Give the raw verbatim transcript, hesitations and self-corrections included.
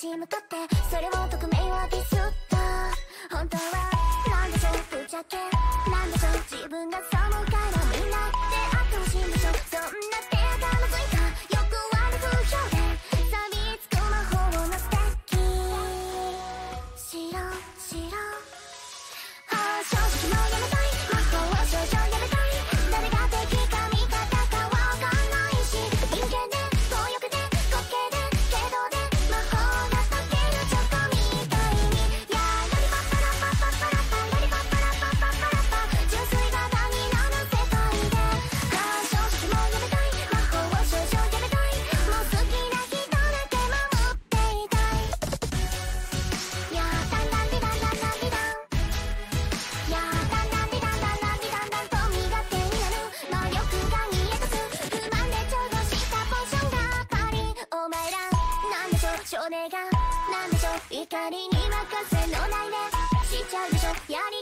ち向かってそれを匿名はディスった。本当はなんでしょう、ぶっちゃけなんでしょう、自分がそう思うからみんなであってほしいんでしょ。そんな手がまずいたよくある風評で錆びつく魔法のステッキ。白白ああ正直もうやめたい、魔法を少々やめたい。誰が敵か味方かわかんないし、人間で強欲で滑稽でけどで魔法が解けるチョコみたいに。やーラリパッパラパッパッパラッパラリパッパラパッパッパラッパ、純粋が何なる世界で。ああ正直もうやめたい、魔法を少々やめたい。もう好きな人だけ守っていたい。やーだんだんでだんだんだんでだん、やーだんだんでだんだんだんでだんだんと身勝手になる魔力が見えてく。不満でちょうどしたポーションがパリ。お前らなんでしょう、少年がなんでしょう、怒りに任せのないでしちゃうでしょ。やり